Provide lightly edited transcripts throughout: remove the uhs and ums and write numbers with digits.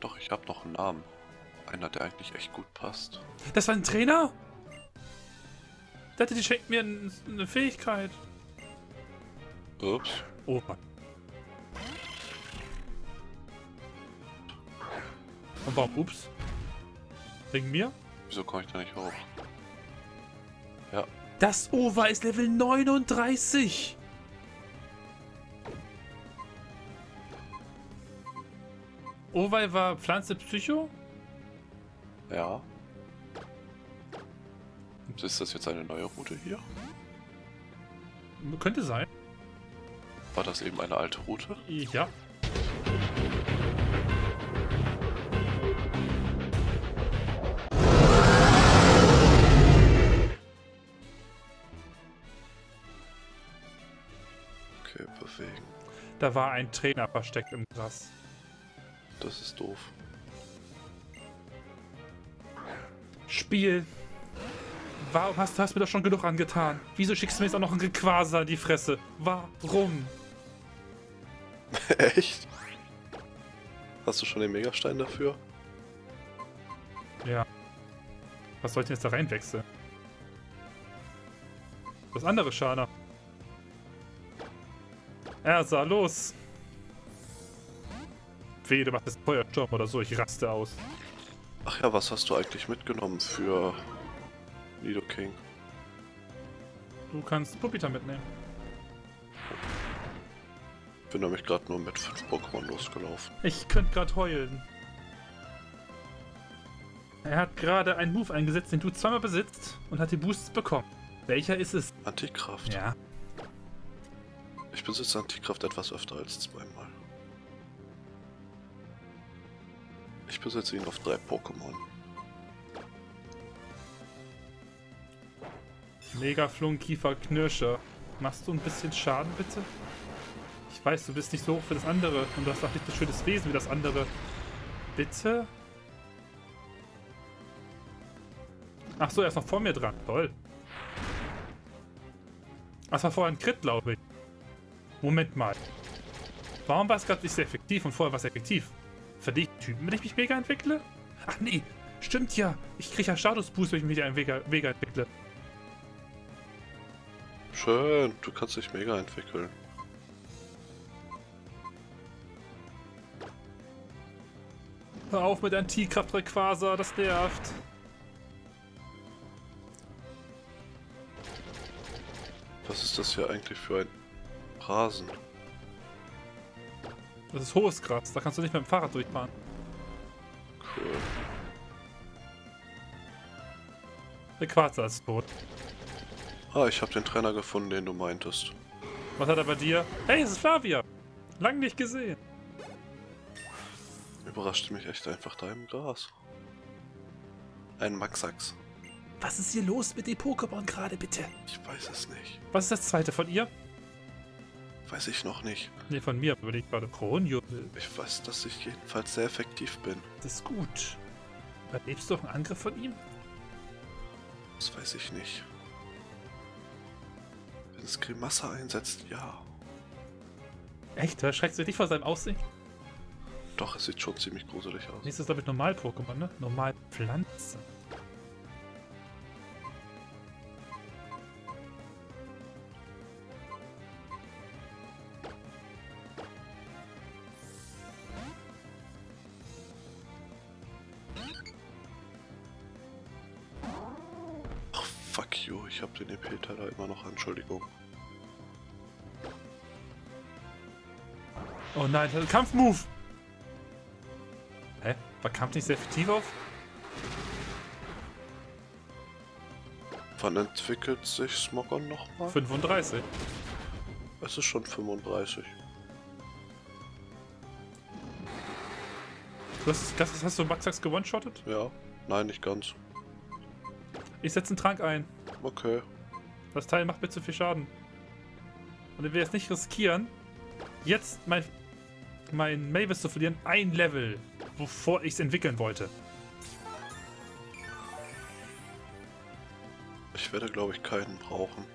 Doch, ich habe noch einen Namen. Einer, der eigentlich echt gut passt. Das war ein Trainer? Ich dachte, die schenkt mir eine Fähigkeit. Ups. Oh Mann. Und warum ups? Wegen mir? Wieso komme ich da nicht hoch? Ja. Das Ova ist Level 39. Ova war Pflanze Psycho? Ja. Ist das jetzt eine neue Route hier? Könnte sein. War das eben eine alte Route? Ja. Okay, bewegen. Da war ein Trainer versteckt im Gras. Das ist doof. Spiel. Warum hast du mir doch schon genug angetan? Wieso schickst du mir jetzt auch noch einen Requasa in die Fresse? Warum? Echt? Hast du schon den Megastein dafür? Ja. Was soll ich denn jetzt da reinwechseln? Das andere Schana. Ersa, los! Wehe, du machst jetzt Feuersturm oder so, ich raste aus. Ach ja, was hast du eigentlich mitgenommen für Nidoking? Du kannst Puppita mitnehmen. Ich bin nämlich gerade nur mit 5 Pokémon losgelaufen. Ich könnte gerade heulen. Er hat gerade einen Move eingesetzt, den du zweimal besitzt und hat die Boosts bekommen. Welcher ist es? Antikraft. Ja. Ich besitze Antikraft etwas öfter als zweimal. Ich besitze ihn auf 3 Pokémon. Mega Flunkiefer Knirscher. Machst du ein bisschen Schaden, bitte? Ich weiß, du bist nicht so hoch für das andere und du hast auch nicht so schönes Wesen wie das andere. Bitte? Ach so, er ist noch vor mir dran. Toll. Das war vorher ein Crit, glaube ich. Moment mal. Warum war es gerade nicht sehr effektiv und vorher war es effektiv? Verliere ich Typen, wenn ich mich mega entwickle? Ach nee, stimmt ja. Ich kriege ja Status Boost, wenn ich mich mega entwickle. Schön, du kannst dich mega entwickeln. Hör auf mit Antikraft Rayquaza, das nervt. Was ist das hier eigentlich für ein Rasen? Das ist hohes Gras, da kannst du nicht mit dem Fahrrad durchfahren. Cool. Rayquaza ist tot. Ah, ich habe den Trainer gefunden, den du meintest. Was hat er bei dir? Hey, es ist Flavia! Lang nicht gesehen. Überraschte mich echt einfach da im Gras. Ein Maxax. Was ist hier los mit den Pokémon gerade, bitte? Ich weiß es nicht. Was ist das zweite von ihr? Weiß ich noch nicht. Ne, von mir, würde ich gerade Kronjuwel. Ich weiß, dass ich jedenfalls sehr effektiv bin. Das ist gut. Überlebst du auch einen Angriff von ihm? Das weiß ich nicht. Wenn es Grimasse einsetzt, ja. Echt? Da schreckst du dich vor seinem Aussehen? Doch, es sieht schon ziemlich gruselig aus. Nächstes, glaube ich, Normal-Pokémon, ne? Normal-Pflanze. Ach, fuck you, ich habe den EP-Teiler immer noch, Entschuldigung. Oh nein, das ist ein Kampfmove! Hä? War Kampf nicht sehr effektiv auf? Wann entwickelt sich Smogon nochmal? 35. Es ist schon 35. Hast du Maxax gewone-shottet? Ja, nein, nicht ganz. Ich setze einen Trank ein. Okay. Das Teil macht mir zu viel Schaden. Und ich will jetzt nicht riskieren, jetzt mein Mavis zu verlieren. Ein Level, bevor ich es entwickeln wollte. Ich werde, glaube ich, keinen brauchen.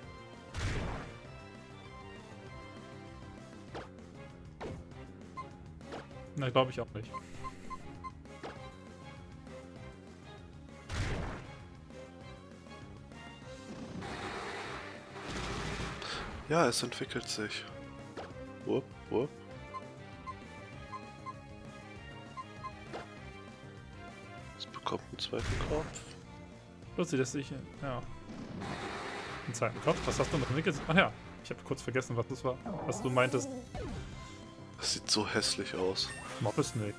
Na, glaube ich auch nicht. Ja, es entwickelt sich. Wupp, wupp. Es bekommt einen zweiten Kopf. Lustig, dass ich... Ja. Einen zweiten Kopf? Was hast du noch entwickelt? Ach ja, ich habe kurz vergessen, was das war. Was du meintest. Das sieht so hässlich aus. Mob ist nicht.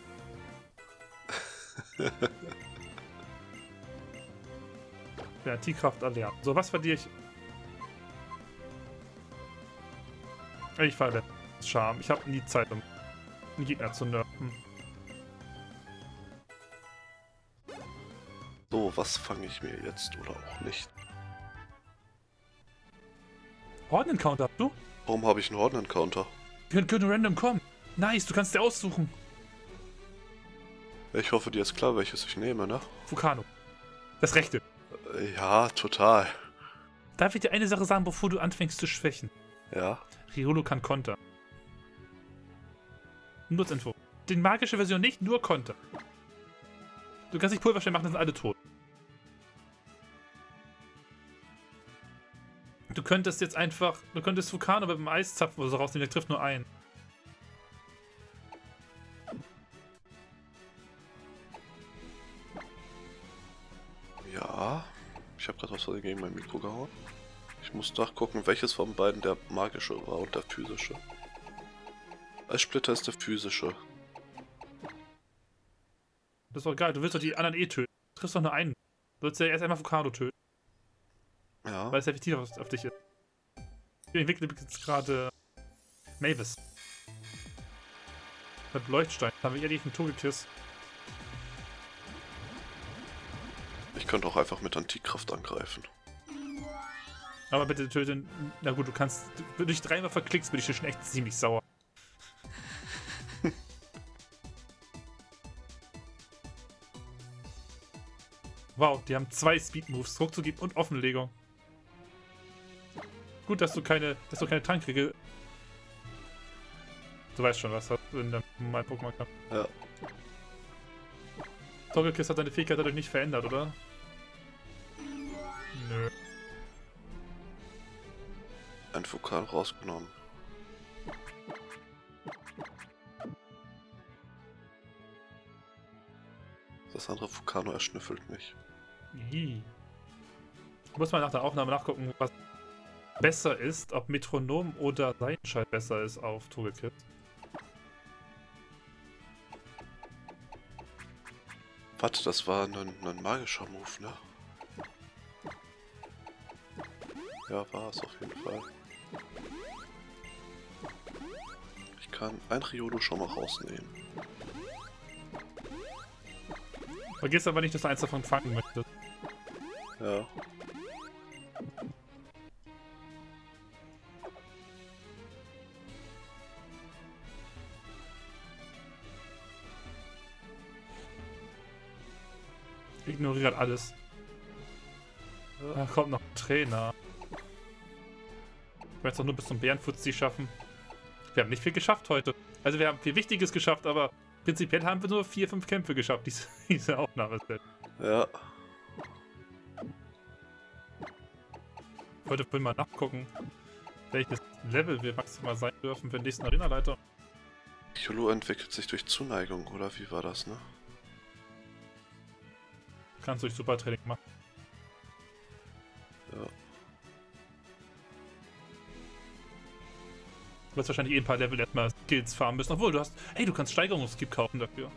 Ja, T-Kraft erlernen. So, was verliere ich? Ich verletze Charme. Ich habe nie Zeit, um einen Gegner zu nerven. So, was fange ich mir jetzt oder auch nicht? Horden-Encounter, du? Warum habe ich einen Horden-Encounter? Können random kommen. Nice, du kannst dir aussuchen. Ich hoffe, dir ist klar, welches ich nehme, ne? Vulcano. Das Rechte. Ja, total. Darf ich dir eine Sache sagen, bevor du anfängst zu schwächen? Ja. Riolo kann Konter. Nur als Info. Die magische Version nicht, nur Konter. Du kannst nicht Pulverstein machen, dann sind alle tot. Du könntest jetzt einfach... Du könntest Vulcano mit dem Eiszapfen oder so rausnehmen, der trifft nur einen. Ja. Ich habe gerade was gegen mein Mikro gehauen. Ich muss nachgucken, welches von beiden der magische war und der physische. Eissplitter ist der physische. Das ist doch geil, du willst doch die anderen eh töten. Du triffst doch nur einen. Du willst ja erst einmal Vulcano töten, Ja. weil es effektiv auf dich ist. Ich entwickle jetzt gerade Mavis. Mit Leuchtstein. Da haben wir ehrlich einen Togekiss. Ich könnte auch einfach mit Antikraft angreifen. Aber bitte töten. Na gut, du kannst. Wenn du dich dreimal verklickst, bin ich schon echt ziemlich sauer. Wow, die haben 2 Speed-Moves, Ruckzuck und Offenlegung. Gut, dass du keine Tankkriege. Du weißt schon, was in der normalen Pokémon-Kampf. Ja. Togekiss hat seine Fähigkeit dadurch nicht verändert, oder? Nö. Ein Vulkan rausgenommen. Das andere Vulcano erschnüffelt mich. Ih. Muss man nach der Aufnahme nachgucken, was besser ist, ob Metronom oder Seitenschall besser ist auf Togekiss. Warte, das war ein magischer Move, ne? Ja, war es auf jeden Fall. Ich kann ein Riolo schon mal rausnehmen. Vergiss aber nicht, dass du eins davon fangen möchtest. Ja. Ignoriert alles. Da kommt noch ein Trainer. Ich werde es doch nur bis zum Bärenfuzzi schaffen. Wir haben nicht viel geschafft heute. Also wir haben viel Wichtiges geschafft, aber prinzipiell haben wir nur 4, 5 Kämpfe geschafft, diese Aufnahmeset. Ja. Heute will mal nachgucken, welches Level wir maximal sein dürfen für den nächsten Arenaleiter. Riolo entwickelt sich durch Zuneigung, oder wie war das, ne? Kannst du durch Supertraining machen. Ja. Du wirst wahrscheinlich ein paar Level erstmal Skills farmen müssen, obwohl du hast... Hey, du kannst Steigerungsskip kaufen dafür.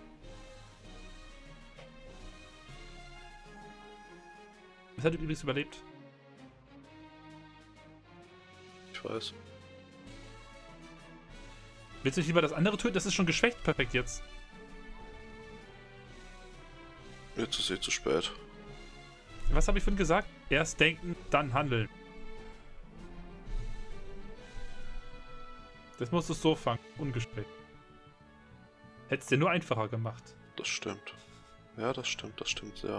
Das hat übrigens überlebt. Ich weiß. Willst du nicht lieber das andere töten? Das ist schon geschwächt perfekt jetzt. Jetzt ist eh zu spät. Was habe ich vorhin gesagt? Erst denken, dann handeln. Das musst du so fangen, ungesprägt. Hättest dir nur einfacher gemacht. Das stimmt. Ja, das stimmt sehr.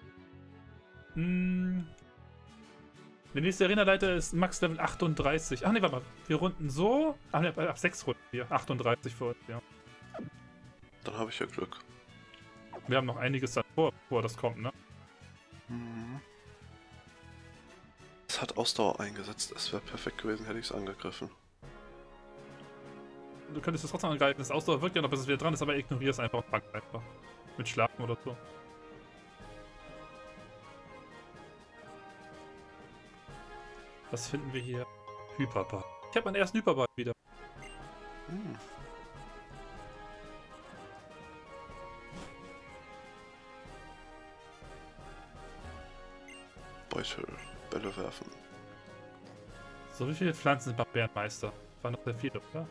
Der nächste Arenaleiter ist Max Level 38. Ach ne, warte mal. Wir runden so. Ach ne, ab 6 Runden hier. 38 für uns, ja. Dann habe ich ja Glück. Wir haben noch einiges davor, bevor das kommt, ne? Mhm. Es hat Ausdauer eingesetzt. Es wäre perfekt gewesen, hätte ich es angegriffen. Du könntest es trotzdem angreifen. Das Ausdauer wirkt ja noch, bis es wieder dran ist, aber ignoriere es einfach und pack einfach. Mit Schlafen oder so. Was finden wir hier? Hyperball. Ich habe meinen ersten Hyperball wieder. Hm. Beutel, Bälle werfen. So, wie viele Pflanzen sind beim Bärenmeister? Waren noch sehr viele, oder?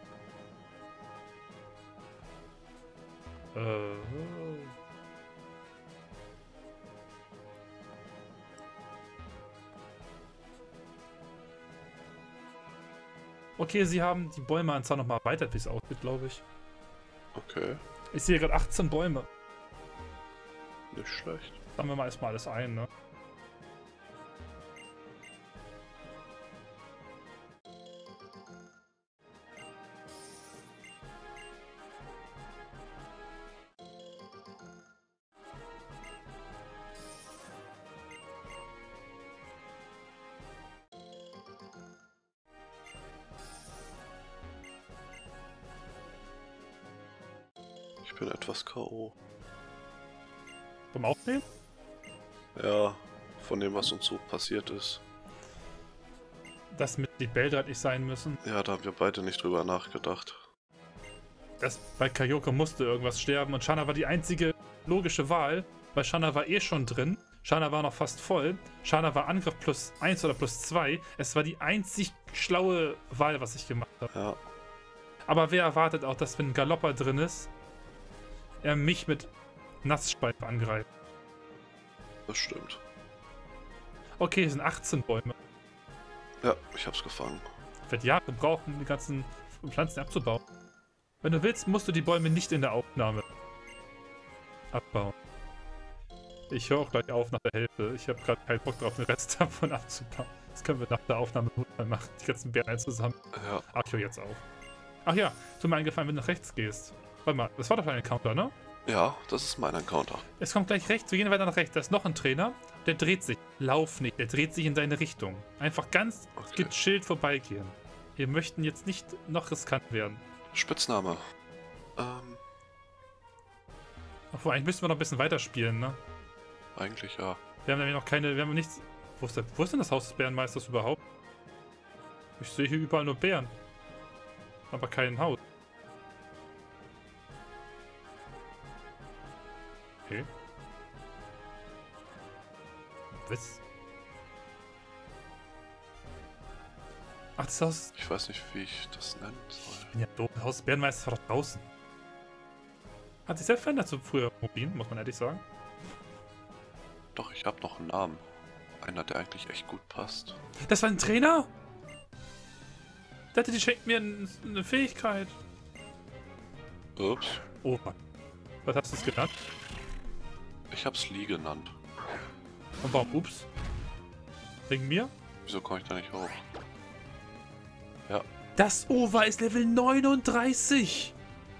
Okay, sie haben die Bäumeanzahl nochmal erweitert, wie es aussieht, glaube ich. Okay, Ich sehe gerade 18 Bäume. nicht schlecht. Sammeln wir mal erstmal alles ein, ne? Ich bin etwas K.O. Beim Aufnehmen? Ja, von dem, was uns so passiert ist. Das mit die Bälde hat nicht sein müssen. Ja, da haben wir beide nicht drüber nachgedacht. Das bei Kyoko musste irgendwas sterben und Shanna war die einzige logische Wahl, weil Shanna war eh schon drin. Shanna war noch fast voll. Shanna war Angriff +1 oder +2. Es war die einzig schlaue Wahl, was ich gemacht habe. Ja, Aber wer erwartet auch, dass wenn ein Galopper drin ist, er mich mit Nassspeif angreift? das stimmt. Okay, es sind 18 Bäume. Ja, ich hab's gefangen. Ich werde Jahre brauchen, um die ganzen Pflanzen abzubauen. Wenn du willst, musst du die Bäume nicht in der Aufnahme abbauen. Ich höre auch gleich auf nach der Hälfte. Ich habe gerade keinen Bock drauf, den Rest davon abzubauen. Das können wir nach der Aufnahme notfall machen. Die ganzen Bären zusammen. Ja, Ach, ich höre jetzt auf. Ach ja, tu mir eingefallen, wenn du nach rechts gehst. Warte mal, das war doch ein Encounter, ne? ja, das ist mein Encounter. Es kommt gleich rechts, wir gehen weiter nach rechts. Da ist noch ein Trainer, der dreht sich. Lauf nicht, der dreht sich in deine Richtung. Einfach ganz Okay. gechillt vorbeigehen. Wir möchten jetzt nicht noch riskant werden. Spitzname. Obwohl, eigentlich müssten wir noch ein bisschen weiterspielen, ne? Eigentlich ja. Wir haben nämlich noch keine, wir haben nichts... Wo ist denn das Haus des Bärenmeisters überhaupt? Ich sehe hier überall nur Bären. Aber kein Haus. Okay. Was? Ach, das Haus... Ich weiß nicht, wie ich das nennen soll. Ja, doof. Das Haus des Bärenmeisters war doch draußen. Hat sich selbst verändert zu früher Rubin, muss man ehrlich sagen. Doch, ich habe noch einen Namen. Einer, der eigentlich echt gut passt. Das war ein Trainer? Ich dachte, die schenkt mir eine Fähigkeit. Ups. Oh Mann. Was hast du es genannt? Ich hab's Lee genannt. Und warum ups? Wegen mir? Wieso komme ich da nicht hoch? Ja, Das Ova ist Level 39!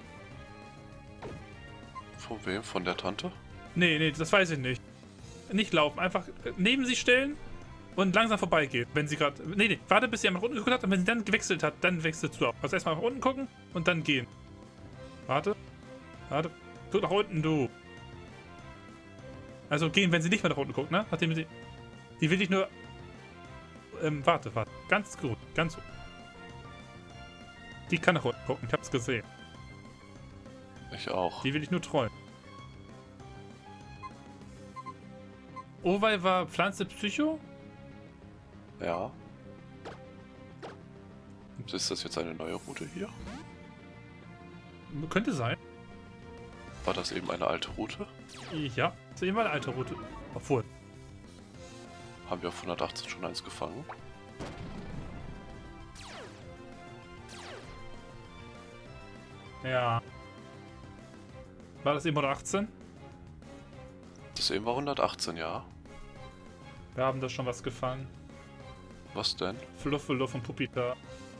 von wem? Von der Tante? Nee, das weiß ich nicht. Nicht laufen, einfach neben sie stellen und langsam vorbeigehen, wenn sie gerade... Nee, warte, bis sie einmal nach unten geguckt hat und wenn sie dann gewechselt hat, dann wechselst du auch. Also erstmal nach unten gucken und dann gehen. Warte. Guck nach unten, du. Also gehen, wenn sie nicht mehr nach unten guckt, ne? Nachdem sie... Die will dich nur... warte. Ganz gut, ganz gut. Die kann nach unten gucken, ich hab's gesehen. Ich auch. Die will ich nur trollen. Owei war Pflanze Psycho? Ja. Ist das jetzt eine neue Route hier? Könnte sein. War das eben eine alte Route? Ja, das ist eben eine alte Route. Obwohl. Haben wir auf 118 schon eins gefangen? Ja. War das eben 118? Das eben war 118, ja. Wir haben da schon was gefangen. Was denn? Fluffeluff und Pupita.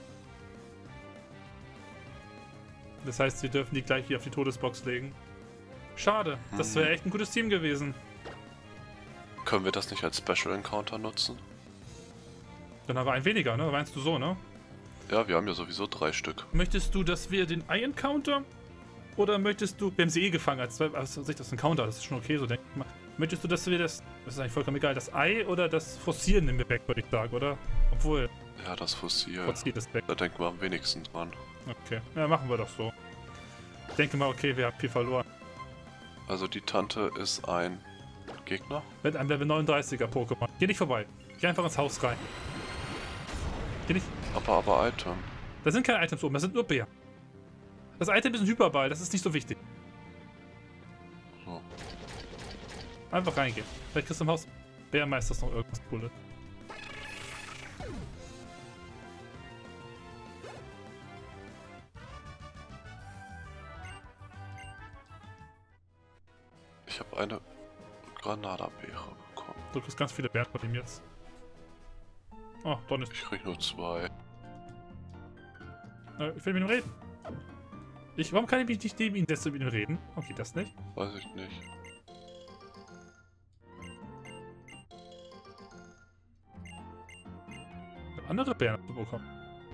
Das heißt, wir dürfen die gleich wieder auf die Todesbox legen. Schade, das wäre echt ein gutes Team gewesen. Können wir das nicht als Special Encounter nutzen? Dann haben wir einen weniger, ne? Meinst du so, ne? Ja, wir haben ja sowieso 3 Stück. Möchtest du, dass wir den Ei-Encounter? Oder möchtest du... Wir haben sie eh gefangen als Sicht aus dem Counter, das ist schon okay, so denke ich mal. Möchtest du, dass wir das... Das ist eigentlich vollkommen egal, das Ei oder das Forcieren nehmen wir weg, würde ich sagen, oder? Obwohl... Ja, das Fossil. Forciert ist weg. Da denken wir am wenigsten dran. Okay, ja, machen wir doch so. Ich denke mal, okay, wir haben viel verloren. Also die Tante ist ein Gegner? Mit einem Level 39er Pokémon. Geh nicht vorbei. Geh einfach ins Haus rein. Geh nicht... Aber Item. Da sind keine Items oben, das sind nur Bären. Das Item ist ein Hyperball, das ist nicht so wichtig. So. Einfach reingehen. Vielleicht kriegst du im Haus Bärmeisters noch irgendwas Cooles. Ich habe eine Granada-Beere bekommen. Du kriegst ganz viele Bären von ihm jetzt. Oh, doch nicht. Ich krieg nur 2. Ich will mit ihm reden. Warum kann ich nicht neben ihn setzen und mit ihm reden? Okay, das nicht. Weiß ich nicht. Ich hab andere Bären bekommen.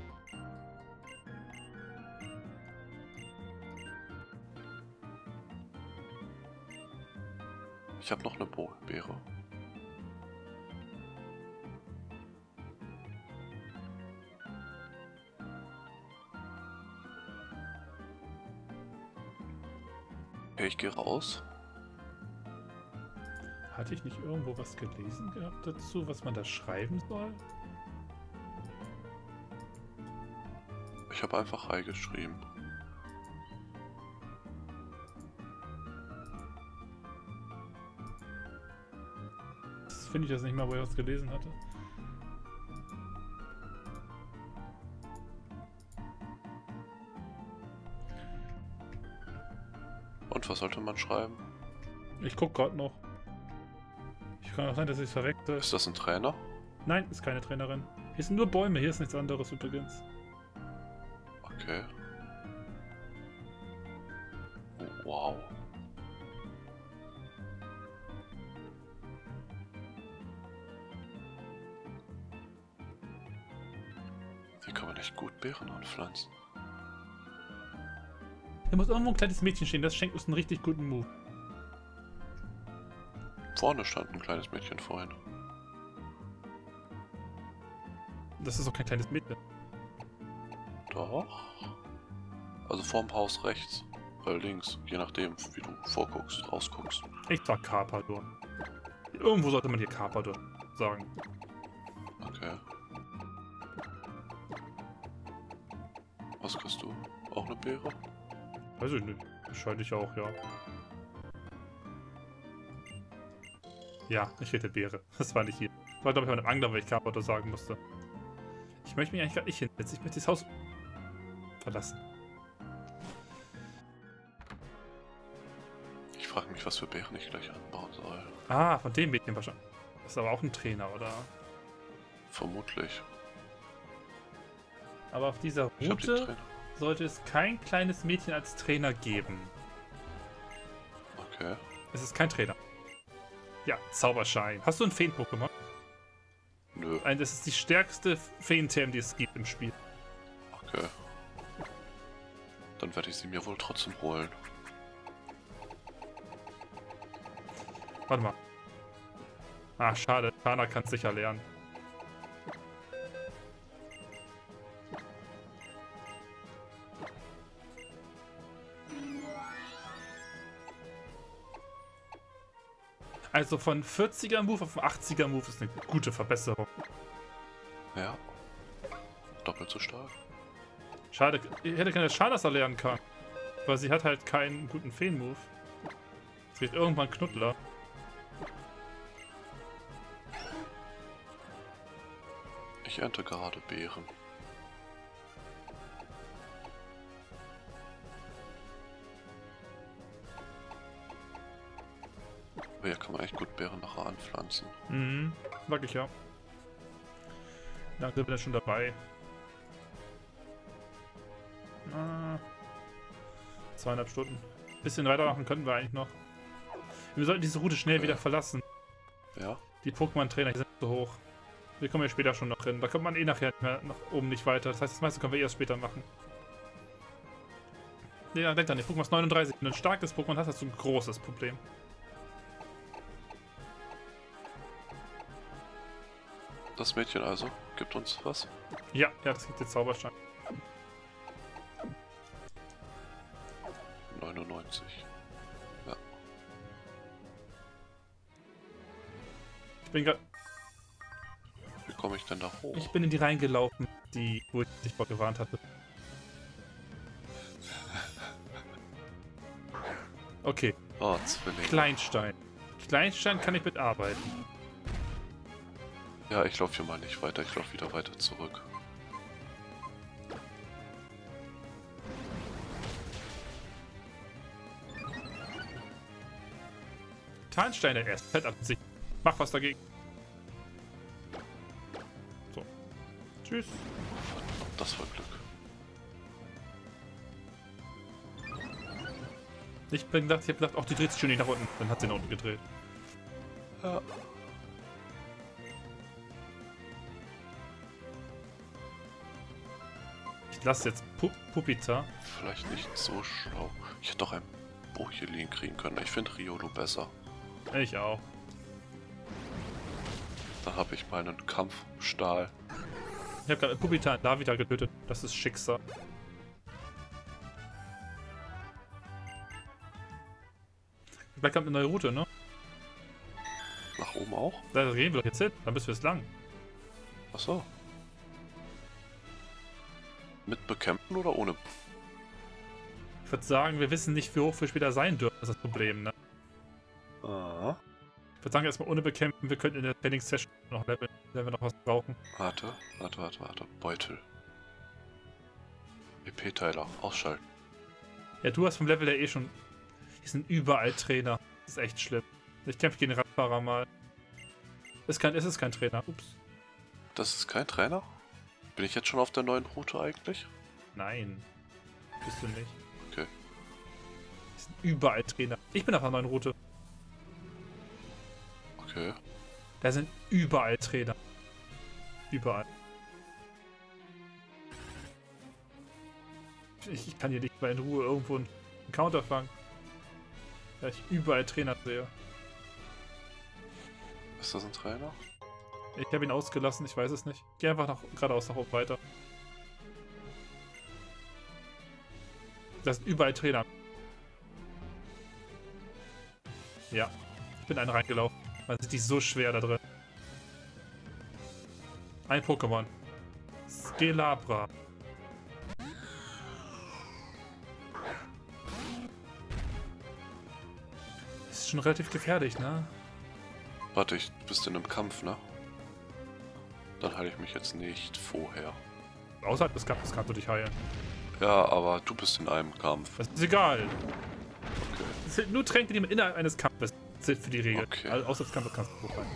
Ich habe noch eine Beere. Okay, ich gehe raus. Hatte ich nicht irgendwo was gelesen gehabt dazu, was man da schreiben soll? Ich habe einfach Hi geschrieben. Das finde ich jetzt nicht mal, wo ich was gelesen hatte. Und was sollte man schreiben? Ich guck gerade noch. Ich kann auch sein, dass ich es verreckte. Ist das ein Trainer? Nein, ist keine Trainerin. Hier sind nur Bäume, hier ist nichts anderes übrigens. Okay. Oh, wow. Hier kann man echt gut Beeren anpflanzen. Hier muss irgendwo ein kleines Mädchen stehen, das schenkt uns einen richtig guten Move. Vorne stand ein kleines Mädchen vorhin. Das ist doch kein kleines Mädchen. Doch. Also vorm Haus rechts. Oder links, je nachdem, wie du vorguckst, rausguckst. Ich sag Carpador. Irgendwo sollte man hier Carpador sagen. Okay. Was kriegst du? Auch eine Beere? Weiß ich nicht. Wahrscheinlich auch, ja. Ja, ich hätte Beere. Das war nicht hier. Das war, glaube ich, bei einem Angler, weil ich Carpador sagen musste. Ich möchte mich eigentlich gerade nicht hinsetzen. Ich möchte das Haus verlassen. Ich frage mich, was für Beeren ich gleich anbauen soll. Ah, von dem Mädchen wahrscheinlich. Das ist aber auch ein Trainer, oder? Vermutlich. Aber auf dieser Ich hab die Route Trainer. sollte es kein kleines Mädchen als Trainer geben. Okay. Es ist kein Trainer. Ja, Zauberschein. Hast du ein Feen-Pokémon? Nö. Das ist die stärkste Feen-Term, die es gibt im Spiel. Okay. Dann werde ich sie mir wohl trotzdem holen. Warte mal. Ah, schade. Kana kann es sicher lernen. Also von 40er Move auf 80er Move ist eine gute Verbesserung. Ja. Doppelt so stark. Schade, ich hätte keine Schadasser lernen können. Weil sie hat halt keinen guten Feen-Move. Sie kriegt irgendwann Knuddler. Ich ernte gerade Beeren. Aber hier kann man echt gut Beeren nachher anpflanzen. Mhm, sag ich ja. Dann sind wir schon dabei. 2,5 Stunden. Bisschen weitermachen könnten wir eigentlich noch. Wir sollten diese Route schnell wieder verlassen. Ja? Die Pokémon-Trainer hier sind zu hoch. Wir kommen ja später schon noch hin. Da kommt man eh nachher nach oben nicht weiter. Das heißt, das meiste können wir erst später machen. Nee, denk dann, Pokémon ist 39. Wenn du ein starkes Pokémon hast, hast du ein großes Problem. Das Mädchen also gibt uns was? Ja, das gibt den Zauberstein. 99. Ja. Ich bin gerade... Wie komme ich denn da hoch? Ich bin in die reingelaufen, wo ich dich vor gewarnt hatte. Okay. Oh, Zwilling. Kleinstein. Kleinstein kann ich mitarbeiten. Ja, ich laufe hier mal nicht weiter. Ich laufe wieder weiter zurück. Tarnsteine erst. Fett ab sich. Mach was dagegen. So. Tschüss. Das war Glück. Ich hab gedacht, auch die dreht sich schon nicht nach unten. Dann hat sie nach unten gedreht. Ja. Ich lasse jetzt Pupita. Vielleicht nicht so schlau. Ich hätte doch ein Bochilin kriegen können. Ich finde Riolu besser. Ich auch. Dann habe ich meinen Kampfstahl. Ich habe gerade Pupita und Davida getötet. Das ist Schicksal. Vielleicht kommt eine neue Route, ne? Nach oben auch? Da gehen wir doch jetzt hin. Dann bist du jetzt lang. Achso. Mit bekämpfen oder ohne? Ich würde sagen, wir wissen nicht, wie hoch wir später sein dürfen. Das ist das Problem, ne? Ah. Ich würde sagen, erstmal ohne bekämpfen. Wir könnten in der Training-Session noch leveln, wenn wir noch was brauchen. Warte. Beutel. EP-Teiler. Ausschalten. Ja, du hast vom Level her eh schon... Hier sind überall Trainer. Das ist echt schlimm. Ich kämpfe gegen den Radfahrer mal. Es ist kein Trainer. Ups. Das ist kein Trainer? Bin ich jetzt schon auf der neuen Route eigentlich? Nein. Bist du nicht. Okay. Es sind überall Trainer. Ich bin auf einer neuen Route. Okay. Da sind überall Trainer. Überall. Ich kann hier nicht mal in Ruhe irgendwo einen Counter fangen. Weil ich überall Trainer sehe. Ist das ein Trainer? Ich habe ihn ausgelassen, ich weiß es nicht. Geh einfach geradeaus nach oben weiter. Das sind überall Trainer. Ja, ich bin einen reingelaufen. Man sieht die so schwer da drin. Ein Pokémon. Skelabra. Ist schon relativ gefährlich, ne? Warte, du bist in einem Kampf, ne? Dann heile ich mich jetzt nicht vorher. Außerhalb des Kampfes kannst du dich heilen. Ja, aber du bist in einem Kampf. Das ist egal. Okay. Es sind nur Tränke, die man innerhalb eines Kampfes sind für die Regel. Okay. Also außer des Kampfes kannst du hochhalten.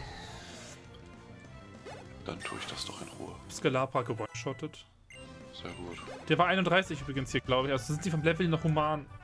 Dann tue ich das doch in Ruhe. Skelapra gewone-shottet. Sehr gut. Der war 31 übrigens hier, glaube ich. Also sind die vom Level noch human.